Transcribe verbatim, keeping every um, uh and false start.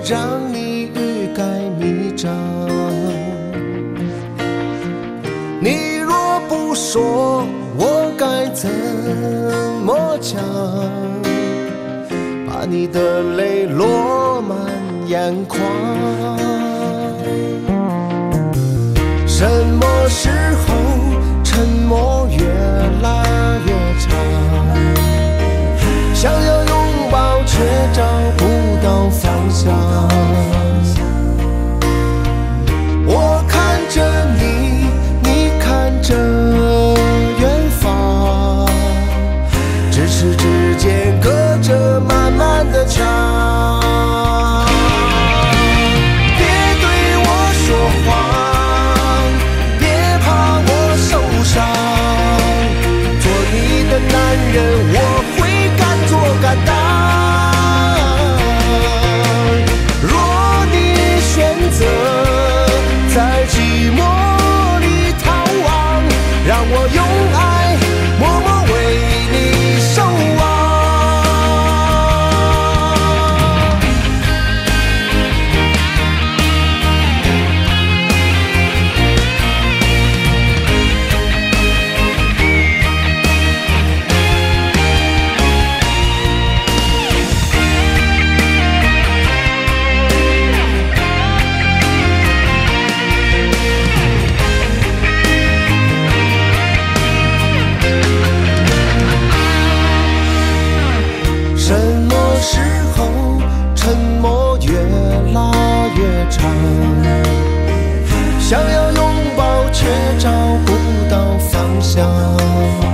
让你欲盖弥彰。你若不说，我该怎么讲？把你的泪落满眼眶。什么时候沉默越拉越长？想要拥抱却找不到方向。我看着你，你看着远方，咫尺之间隔着漫漫的墙。别对我说谎，别怕我受伤，做你的男人我会敢做敢当。若你选择在寂寞里逃亡，让我用爱默默为你守望。什么时候沉默越拉越长？想要拥抱却找不到方向。